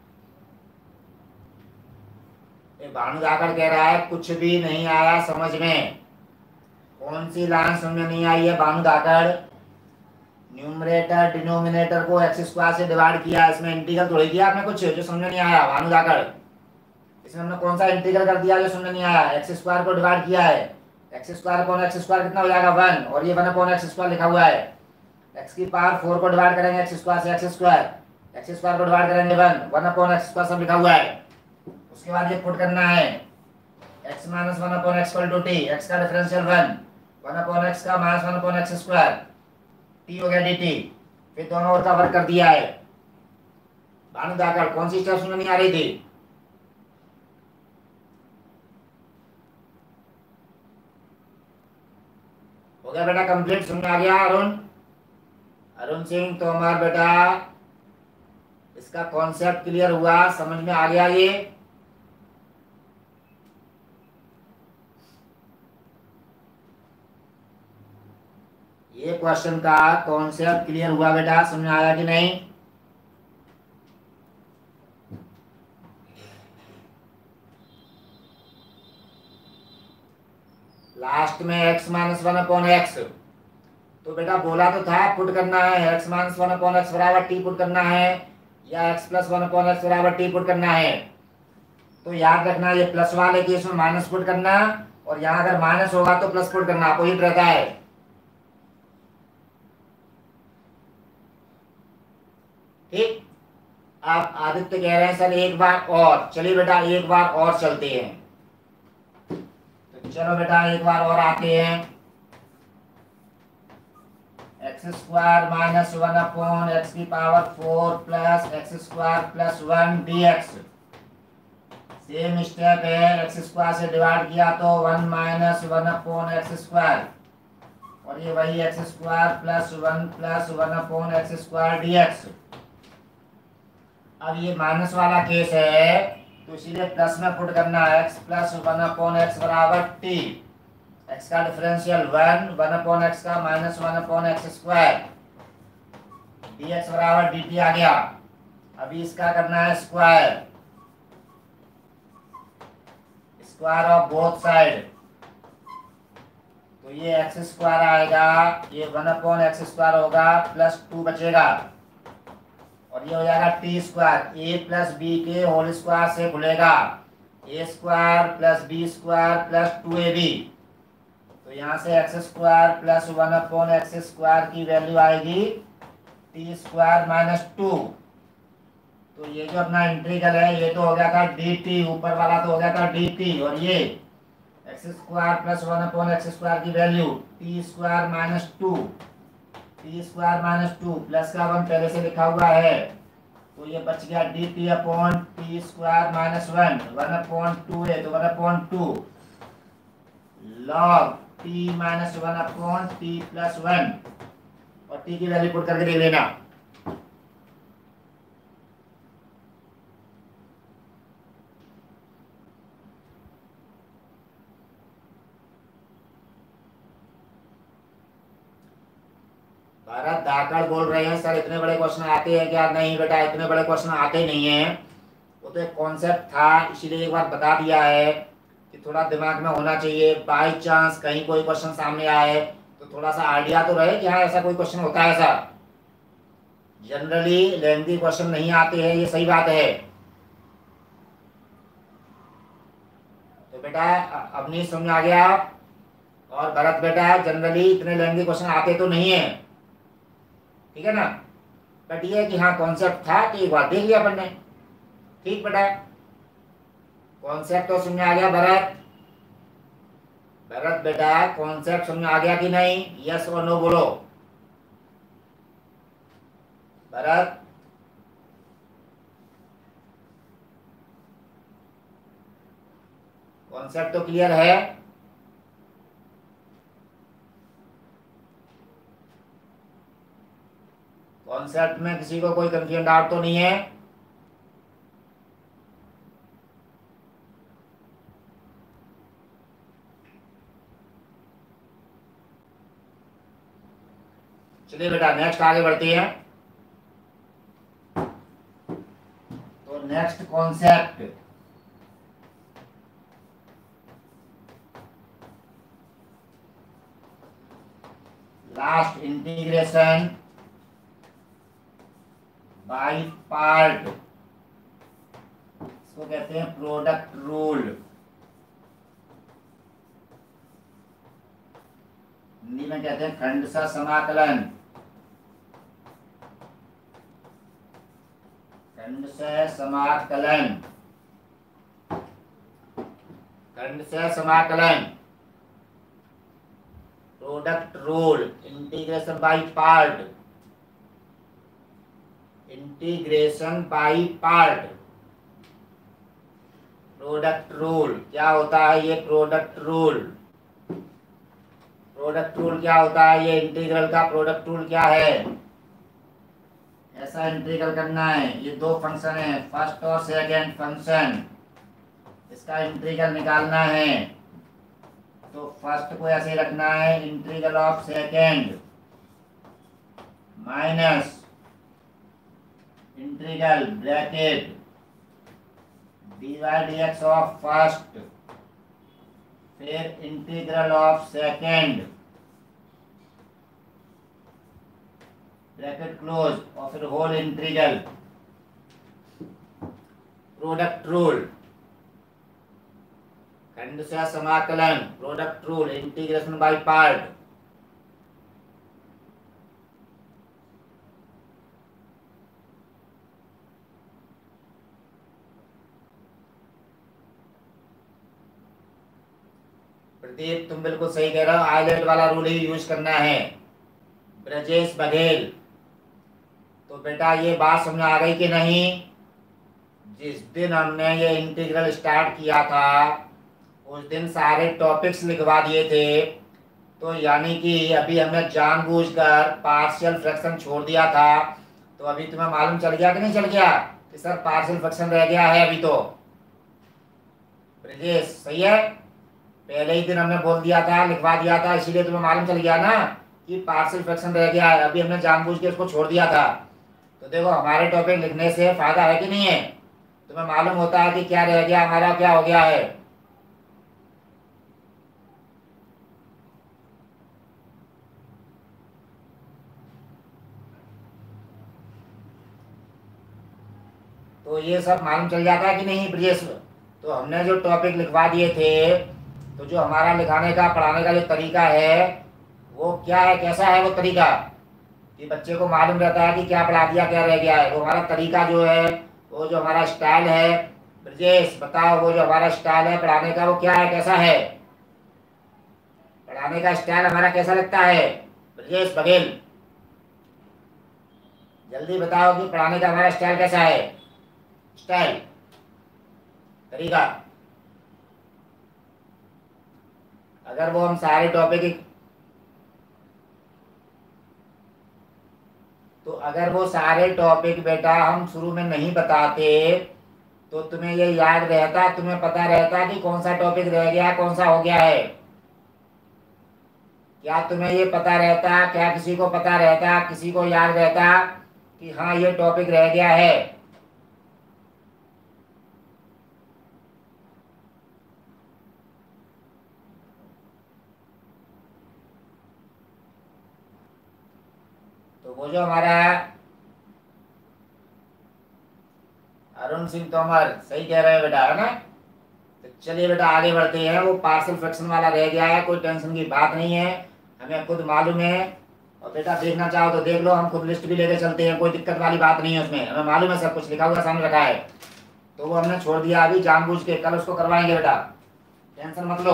भानु जाकर कह रहा है कुछ भी नहीं आया समझ में। कौन सी लाइन समझ में नहीं आई है भानु धाकड़? न्यूमरेटर डिनोमिनेटर को एक्स स्क्वायर से डिवाइड किया, इसमें इंटीग्रल थोड़ी किया आपने कुछ जो समझ में नहीं आया भानु धाकड़? इसमें हमने कौन सा इंटीग्रल कर दिया जो समझ में नहीं आया? एक्स स्क्वायर को डिवाइड किया है, x square upon x square कितना हो जाएगा? वन, और ये वन अपॉन एक्स स्क्वायर लिखा हुआ है। एक्स की पावर फोर को डिवाइड करेंगे एक्स स्क्वायर से, एक्स स्क्वायर, एक्स स्क्वायर को डिवाइड करेंगे one, one upon x square सब लिखा हुआ है। उसके बाद ये पुट करना है x minus one upon x equal to t, x का differential one, one upon x का minus one upon x square, t हो गया dt। फिर दोनों ओर का वर्क कर दिया है। भानु दाकड़ कौन सी स्टेप्स में नहीं आ रही थी? हो गया बेटा कंप्लीट? समझ में आ गया अरुण? अरुण सिंह तोमर बेटा इसका कॉन्सेप्ट क्लियर हुआ, समझ में आ गया? ये ये क्वेश्चन का कॉन्सेप्ट क्लियर हुआ बेटा? समझ में आया कि नहीं? लास्ट में x minus one upon x, तो बेटा बोला तो था पुट करना है x minus one upon x बराबर टी पुट करना है, या x plus one upon x बराबर टी पुट करना है। तो याद रखना ये प्लस वाले केस में माइनस पुट करना, और यहाँ अगर माइनस होगा तो प्लस पुट करना, अपोजिट रहता है। ठीक, आप आदित्य कह रहे हैं सर एक बार और, चलिए बेटा एक बार और चलते हैं। तो चलो बेटा एक बार और आते हैं। X square minus one upon x की power four plus x square plus one d x. Same step है, एक्स स्क्वायर से डिवाइड किया तो one minus one upon x square, और ये वही x square plus one plus one upon x square D x. अब ये माइनस वाला केस है तो इसीलिए प्लस में पुट करना है, x plus one upon x बराबर टी, एक्स का differential one, one upon x का minus one upon x square, D x बराबर डी टी आ गया। अभी इसका करना है square, square of both side, तो ये एक्स स्क्वायर आएगा, ये वन अपॉन एक्स स्क्वायर होगा, प्लस टू बचेगा, और ये हो जाएगा t square, a plus b के होल स्क्वायर से खुलेगा, a square plus b square plus two a b. तो यहाँ से x square plus one upon x square की वैल्यू आएगी टी स्क्वायर माइनस टू। तो ये जो अपना इंटीग्रल है ये तो हो गया था डी टी, ऊपर वाला तो हो गया था डी टी, और ये x square plus one upon x square की value t square minus two, t square minus two, plus का वन पहले से लिखा हुआ है, तो ये बच गया d T upon t square minus one, one upon two है तो one upon two log t minus one upon t plus one, और टी की वैल्यू पुट करके देख लेना। भरत धाकड़ बोल रहे हैं सर इतने बड़े क्वेश्चन आते हैं क्या? नहीं बेटा इतने बड़े क्वेश्चन आते नहीं हैं, वो तो एक कॉन्सेप्ट था इसीलिए एक बार बता दिया है कि थोड़ा दिमाग में होना चाहिए, बाई चांस कहीं कोई क्वेश्चन सामने आए तो थोड़ा सा आइडिया तो रहे कि हाँ ऐसा कोई क्वेश्चन होता है। ऐसा जनरली लेंथी क्वेश्चन नहीं आते हैं, ये सही बात है। तो बेटा अपनी समझ आ गया, और भरत बेटा जनरली इतने लेंथी क्वेश्चन आते तो नहीं है, ठीक है ना, बट ये कि हाँ कॉन्सेप्ट था तो एक बार देख लिया अपन ने, ठीक बेटा, कॉन्सेप्ट तो समझ में आ गया भरत? भरत बेटा कॉन्सेप्ट समझ में आ गया कि नहीं? यस और नो बोलो भरत। कॉन्सेप्ट तो क्लियर है? कॉन्सेप्ट में किसी को कोई कंफ्यूजन डाउट तो नहीं है? चलिए बेटा नेक्स्ट आगे बढ़ते हैं। तो next concept last integration by part, इसको कहते हैं प्रोडक्ट रूल। हिंदी में कहते हैं खंडशः समाकलन। खंडशः समाकलन, खंडशः समाकलन, product rule, integration by part, integration by part, product rule. क्या होता है ये प्रोडक्ट रूल? प्रोडक्ट रूल क्या होता है? ये इंटीग्रल का प्रोडक्ट रूल क्या है? ऐसा इंटीग्रल करना है, ये दो फंक्शन है, फर्स्ट और सेकंड फंक्शन, इसका इंटीग्रल निकालना है। तो फर्स्ट को ऐसे रखना है, integral of second minus integral bracket d y d x of first, फिर integral of second bracket close और फिर होल इंटीग्रल। प्रोडक्ट रूल, खंडशः समाकलन, product rule, integration by part. Pradeep तुम बिल्कुल सही कह रहे हो, आइलैंड वाला रूल ही यूज करना है। ब्रजेश बघेल, तो बेटा ये बात समझ आ गई कि नहीं? जिस दिन हमने ये इंटीग्रल स्टार्ट किया था उस दिन सारे टॉपिक्स लिखवा दिए थे, तो यानी कि अभी हमने जानबूझकर पार्शियल फ्रैक्शन छोड़ दिया था। तो अभी तुम्हें मालूम चल गया कि नहीं चल गया कि सर पार्शियल फ्रैक्शन रह गया है अभी? तो ब्रजेश सही है, पहले ही दिन हमने बोल दिया था, लिखवा दिया था, इसीलिए तुम्हें मालूम चल गया ना कि पार्शियल फ्रैक्शन रह गया है। अभी हमने जानबूझ के उसको छोड़ दिया था। तो देखो हमारे टॉपिक लिखने से फायदा है कि नहीं है? तुम्हें मालूम होता है कि क्या रह गया हमारा, क्या हो गया है। तो ये सब मालूम चल जाता है कि नहीं ब्रजेश? तो हमने जो टॉपिक लिखवा दिए थे, तो जो हमारा लिखाने का पढ़ाने का जो तरीका है वो क्या है, कैसा है वो तरीका कि बच्चे को मालूम रहता है कि क्या पढ़ा दिया क्या रह गया है। वो हमारा तरीका जो है, वो जो हमारा स्टाइल है, ब्रजेश बताओ वो जो हमारा स्टाइल है पढ़ाने का वो क्या है, कैसा है? पढ़ाने का स्टाइल हमारा कैसा लगता है ब्रजेश बघेल? जल्दी बताओ कि पढ़ाने का हमारा स्टाइल कैसा है? स्टाइल, तरीका। अगर वो हम सारे टॉपिक तो अगर वो सारे टॉपिक बेटा हम शुरू में नहीं बताते तो तुम्हें ये याद रहता, तुम्हें पता रहता कि कौन सा टॉपिक रह गया, कौन सा हो गया है? क्या तुम्हें ये पता रहता? क्या किसी को पता रहता, किसी को याद रहता कि हाँ ये टॉपिक रह गया है? तो वो जो हमारा अरुण सिंह तोमर सही कह रहे हैं बेटा, है ना? तो चलिए बेटा आगे बढ़ते हैं। वो पार्शियल फ्रैक्शन वाला रह गया है, कोई टेंशन की बात नहीं है, हमें खुद मालूम है। और बेटा देखना चाहो तो देख लो, हम खुद लिस्ट भी लेके चलते हैं, कोई दिक्कत वाली बात नहीं है उसमें, हमें मालूम है सब कुछ लिखा हुआ सामने रखा है। तो वो हमने छोड़ दिया अभी जानबूझ के, कल उसको करवाएंगे बेटा, टेंशन मत लो।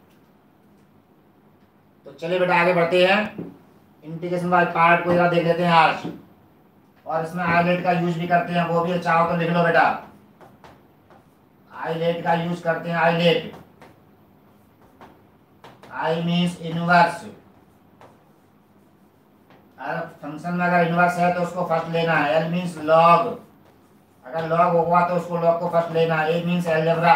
तो चलिए बेटा आगे बढ़ते हैं, इंटीग्रेशन बाय पार्ट को जरा देख लेते हैं आज, और इसमें आईलेट का यूज भी करते हैं, वो भी चाहो तो लिख लो बेटा, आईलेट का यूज करते हैं। आईलेट, आई मीन्स इनवर्स, अगर फंक्शन में अगर इनवर्स है तो उसको फर्स्ट लेना है। एल मीन्स लॉग, अगर लॉग होगा तो उसको लॉग को फर्स्ट लेना है। ए मीन्स एलजेब्रा,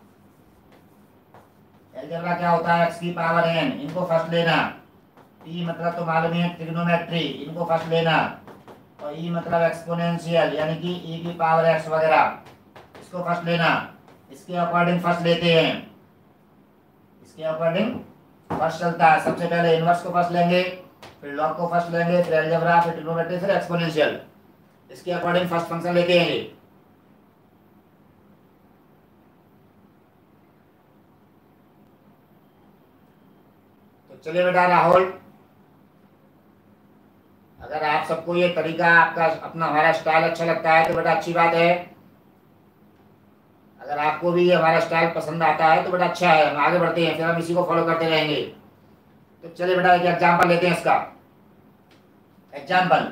एलजेब्रा क्या होता है, एक्स की पावर एन, इनको फर्स्ट लेना। टी मतलब तो मालूम है ट्रिग्नोमेट्री, इनको फर्स्ट लेना। और ई मतलब एक्सपोनेंशियल यानी कि ई की पावर एक्स वगैरह, इसको फर्स्ट लेना। इसके अकॉर्डिंग फर्स्ट लेते हैं, इसके अकॉर्डिंग फर्स्ट चलता है। सबसे पहले इनवर्स को फर्स्ट लेंगे, फिर लॉग को फर्स्ट लेंगे, फिर अलजेब्रा, फिर ट्रिग्नोमेट्री, फिर एक्सपोनेंशियल, इसके अकॉर्डिंग फर्स्ट फंक्शन लेते हैं। तो चलिए बेटा राहुल, अगर आप सबको ये तरीका आपका अपना हमारा स्टाइल अच्छा लगता है तो बेटा अच्छी बात है। अगर आपको भी ये हमारा स्टाइल पसंद आता है तो बेटा अच्छा है, हम आगे बढ़ते हैं, फिर हम इसी को फॉलो करते रहेंगे। तो चलिए बेटा एक एग्जांपल लेते हैं इसका। एग्जांपल,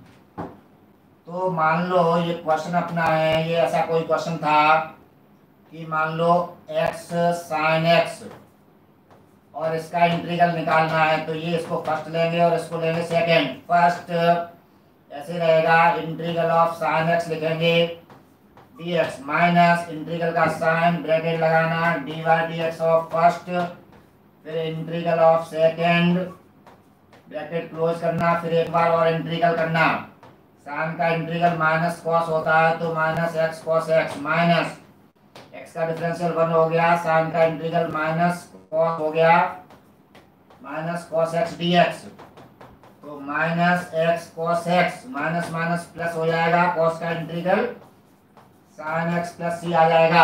तो मान लो ये क्वेश्चन अपना है, ये ऐसा कोई क्वेश्चन था कि मान लो x साइन x और इसका इंटीग्रल निकालना है, तो ये इसको फर्स्ट लेंगे और इसको लेंगे सेकंड। फर्स्ट ऐसे रहेगा, इंटीग्रल ऑफ साइन x लिखेंगे dx माइनस इंटीग्रल का साइन ब्रैकेट लगाना dy dx ऑफ फर्स्ट, फिर integral of second bracket close करना, फिर एक बार और इंटीग्रल करना। साइन का इंटीग्रल माइनस कॉस होता है तो minus x cos x, minus x का डिफरेंशियल वन हो गया, साइन का इंटीग्रल माइनस कॉस हो गया, minus cos x D x, तो minus x cos x, minus minus plus हो जाएगा, कॉस का integral sine x plus c आ जाएगा,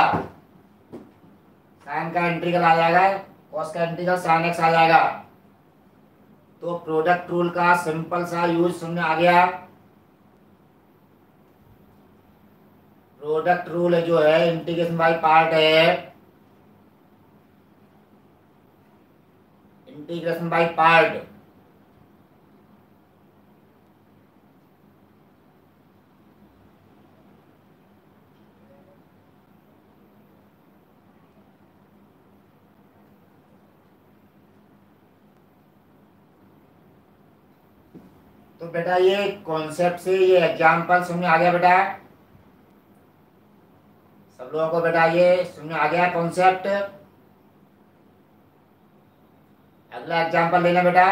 साइन का इंटीग्रल आ जाएगा, कॉस का इंटीग्रल साइन एक्स आ जाएगा। तो प्रोडक्ट रूल का सिंपल सा यूज समझ आ गया। प्रोडक्ट रूल जो है इंटीग्रेशन बाय पार्ट है, इंटीग्रेशन बाय पार्ट। तो बेटा ये कॉन्सेप्ट से ये एग्जांपल समझ आ गया बेटा, सब लोगों को बेटा ये समझ आ गया कॉन्सेप्ट। अगला एग्जांपल लेना बेटा।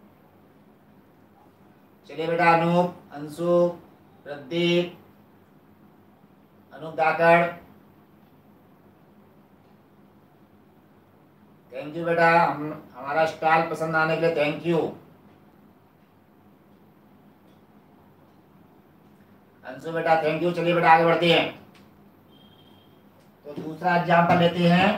चलिए बेटा अनूप, अंशु, प्रदीप, अनूप दाकड़, थैंक यू बेटा, हम हमारा स्टाइल पसंद आने के लिए थैंक यू। अंशु बेटा थैंक यू। चलिए बेटा आगे बढ़ते हैं। तो दूसरा एग्जांपल लेते हैं।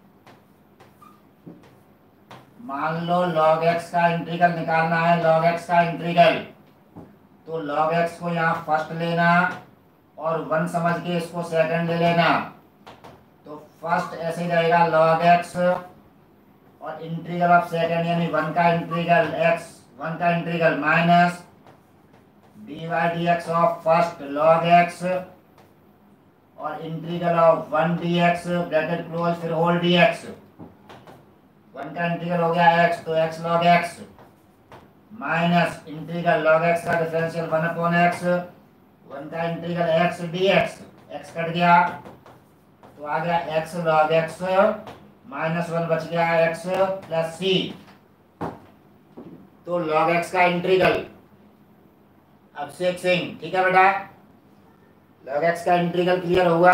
मान लो log x का इंटीग्रल निकालना है, log x का इंटीग्रल, तो log x को यहाँ फर्स्ट लेना और वन समझ के इसको सेकंड ले लेना। तो फर्स्ट ऐसे ही रहेगा log x और इंटीग्रल ऑफ सेकंड यानी वन का इंटीग्रल x, वन का integral minus dy dx of first log x और integral of one dx bracket close, फिर होल dx। वन का इंटीग्रल हो गया x तो x log x minus integral log x का differential one upon x, one का integral x dx, x cut गया तो आ गया x log x minus one बच गया x प्लस सी। तो log x का इंटीग्रल अभिषेक सिंह, ठीक है बेटा, log x का इंटीग्रल क्लियर होगा।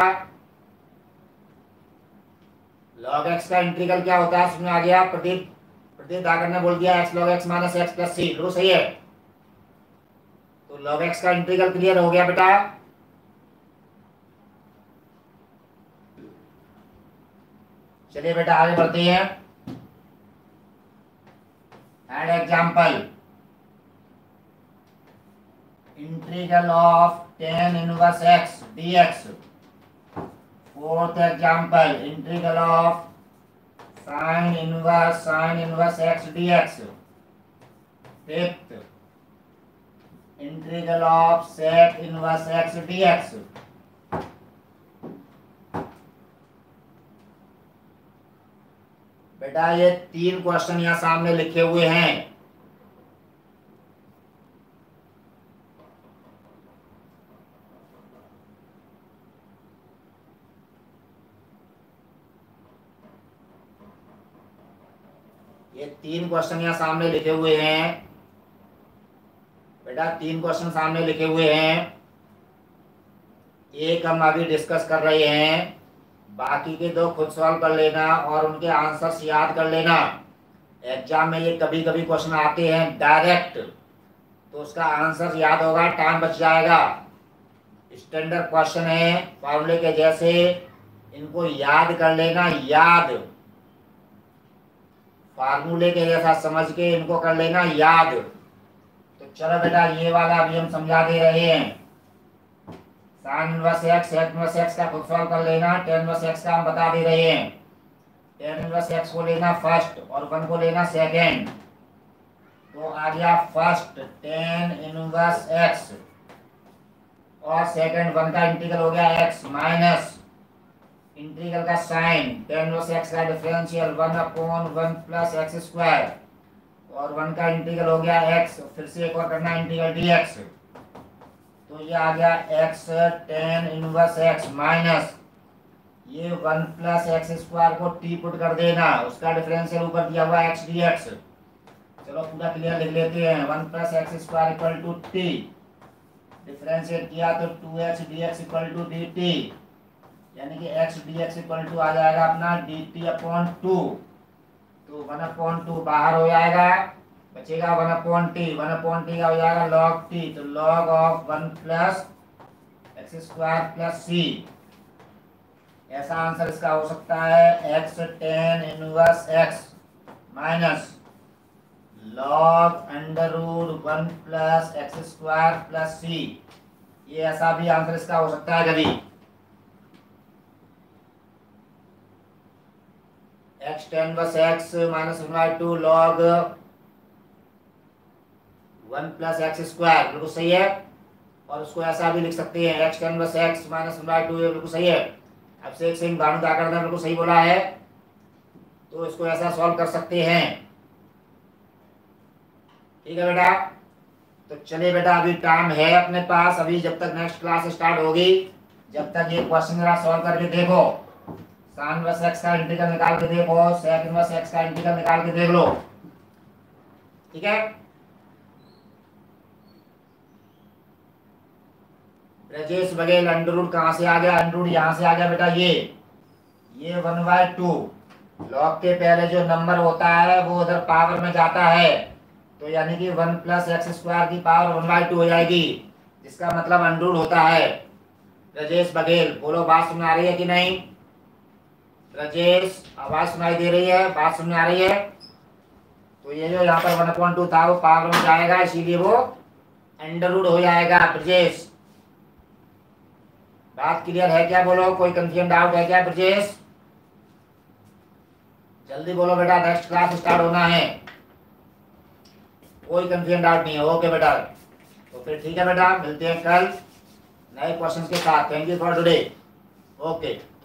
log x का इंटीग्रल क्या होता है समझ आ गया। प्रदीप प्रदीप दाकर ने बोल दिया x log x minus x plus c, लो सही है। तो log x का इंटीग्रल क्लियर हो गया बेटा। चलिए बेटा आगे बढ़ते हैं। एड example, integral of tan inverse x dx fourth example, integral of sine inverse sine inverse x D x. Fifth, integral of sec inverse x D x. बेटा ये तीन क्वेश्चन यहां सामने लिखे हुए हैं। ये तीन क्वेश्चन यहाँ सामने लिखे हुए हैं बेटा, तीन क्वेश्चन सामने लिखे हुए हैं। एक हम अभी डिस्कस कर रहे हैं, बाकी के दो खुद सॉल्व कर लेना और उनके आंसर्स याद कर लेना। एग्जाम में ये कभी कभी क्वेश्चन आते हैं डायरेक्ट, तो उसका आंसर याद होगा, टाइम बच जाएगा। स्टैंडर्ड क्वेश्चन है फॉर्मूले के जैसे, इनको याद कर लेना, याद फार्मूले के जैसा समझ के इनको कर लेना याद। तो चलो बेटा ये वाला अभी हम समझा दे रहे हैं। Sine inverse x, sec inverse x का खुद सॉल्व कर लेना, टेन इनवर्स एक्स का हम बता दे रहे हैं। टेन इनवर्स एक्स को लेना फर्स्ट और वन को लेना सेकेंड। तो आ गया फर्स्ट टेन इनवर्स एक्स और सेकेंड वन का इंटीग्रल हो गया एक्स माइनस इंटीग्रल का साइन टेन इनवर्स एक्स का differential one upon one plus x square और वन का इंटीग्रल हो गया एक्स, फिर से एक और करना इंटीग्रल डी एक्स। तो ये आ गया x tan inverse x minus ये वन प्लस एक्स स्क्वायर को टी पुट कर देना, उसका डिफरेंशियल ऊपर दिया हुआ एक्स डी एक्स। चलो पूरा क्लियर लिख लेते हैं। One plus x square equal to t, differentiate किया तो two x D x equal to D T, यानी कि x dx इक्वल टू आ जाएगा अपना dt अपॉन टू। तो वन अपॉन टू बाहर हो जाएगा, बचेगा one upon t, one upon t का हो जाएगा log t, तो log of one plus x square plus c. ऐसा आंसर इसका हो सकता है x ten inverse x minus log under root one plus x square plus c. ये ऐसा भी आंसर इसका हो सकता है कभी। एक्स टेन बस x minus one by two log one plus x square, बिल्कुल सही है। और उसको ऐसा भी लिख सकते हैं एक्स टेन बस x minus one by two, बिल्कुल सही है। अब से एक सिंह भानु क्या करना, बिल्कुल सही बोला है, तो इसको ऐसा सॉल्व कर सकते हैं। ठीक है बेटा, तो चलिए बेटा अभी टाइम है अपने पास, अभी जब तक नेक्स्ट क्लास स्टार्ट होगी, जब तक ये क्वेश्चन जरा सॉल्व करके देखो। साइन इनवर्स एक्स का इंटीग्रल निकाल के देखो, सेक इनवर्स एक्स का इंटीग्रल निकाल के देख लो। ठीक है, ब्रजेश बघेल अंडर रूट कहां से आ गया, अंडर रूट यहां से आ गया बेटा। ये ये वन बाय टू लॉग के पहले जो नंबर होता है वो उधर पावर में जाता है, तो यानी कि वन प्लस एक्स स्क्वायर की पावर वन बाय टू हो जाएगी, जिसका मतलब अंडर रूट होता है। ब्रजेश बघेल बोलो, बात सुन आ रही है कि नहीं? ब्रजेश आवाज सुनाई दे रही है, बात सुनने आ रही है? तो ये जो यहाँ पर वन पॉइंट टू था वो पावर में जाएगा, इसीलिए वो अंडर रूट हो जाएगा। ब्रजेश बात क्लियर है क्या? बोलो, कोई कंफ्यूजन डाउट है क्या? ब्रजेश जल्दी बोलो बेटा, नेक्स्ट क्लास स्टार्ट होना है, कोई कंफ्यूजन डाउट नहीं है। ओके बेटा, तो फिर ठीक है बेटा, मिलते हैं कल नए क्वेश्चन के साथ। Thank you for today. Okay.